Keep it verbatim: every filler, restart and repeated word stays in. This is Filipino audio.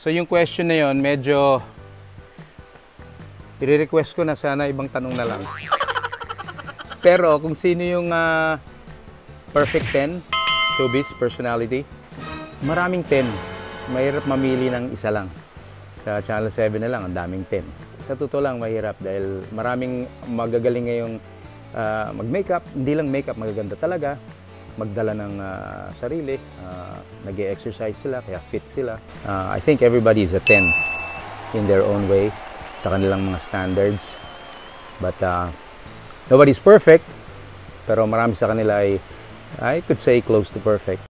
So yung question na yon, medyo i-request ko na sana ibang tanong na lang. Pero kung sino yung uh, perfect ten, showbiz, personality, maraming ten. Mahirap mamili ng isa lang. Sa Channel seven na lang, ang daming ten. Sa totoo lang, mahirap dahil maraming magagaling ngayong uh, mag-makeup. Hindi lang makeup, magaganda talaga. Magdala ng uh, sarili, uh, nag-e-exercise sila, kaya fit sila. Uh, I think everybody is a ten in their own way sa kanilang mga standards. But uh, nobody's perfect, pero marami sa kanila ay, I could say, close to perfect.